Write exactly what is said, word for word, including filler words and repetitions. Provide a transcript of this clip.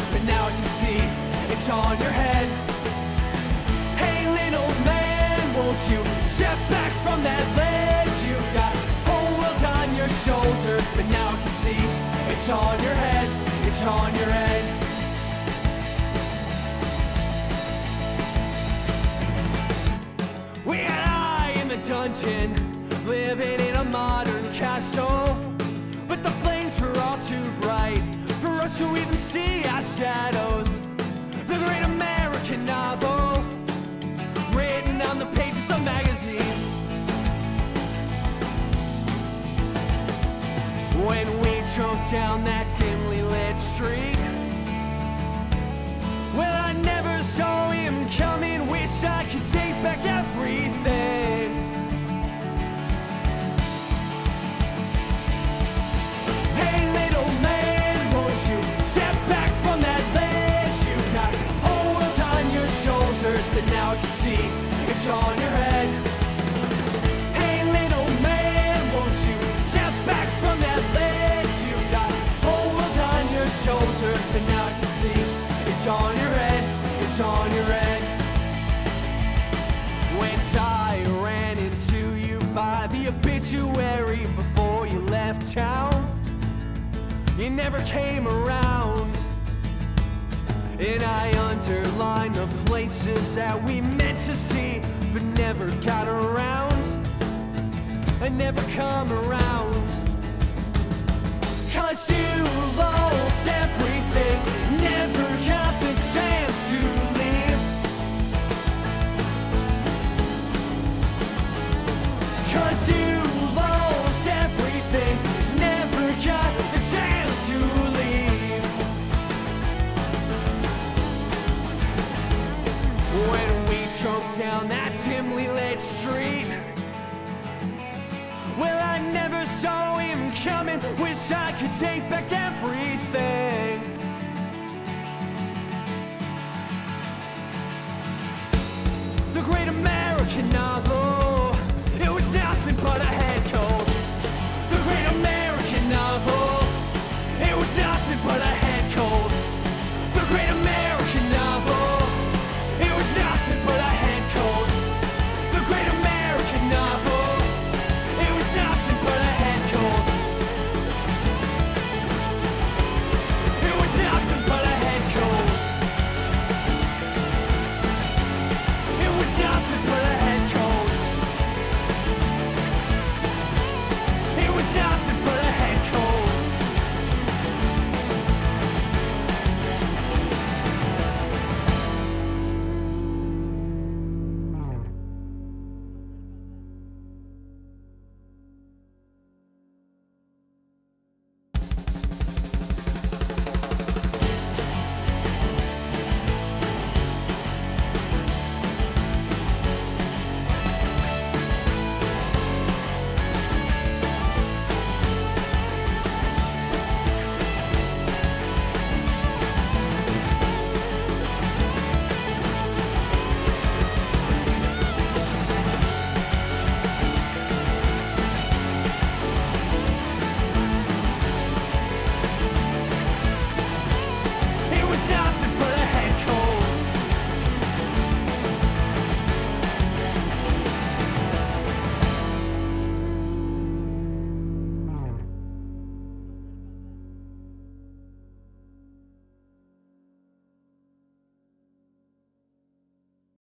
shoulders, but now I can see it's on your head. Hey little man, won't you step back from that ledge? You've got whole world on your shoulders, but now I can see it's on your head, it's on your head. We and I in the dungeon, living in a modern castle, but the flames were all too bright for us to even see our shadows. The great American novel, written on the pages of magazines. When we drove down that dimly lit street, well, I never saw him coming. Wish I could take back everything. Hey little man, won't you step back from that ledge? You've got whole world on your shoulders, but now I can see it's on your head. Hey little man, won't you step back from that ledge? You've got whole world on your shoulders, but now I can see it's on your head, it's on your head. When I ran into you by the obituary before you left town, you never came around. And I underlined the places that we meant to see, but never got around. I never come around. Cause you lost everything, never got the chance to leave. Cause you lost everything, never got the chance to leave. When we drove down that dimly lit street, well, I never saw him coming. Wish I could take back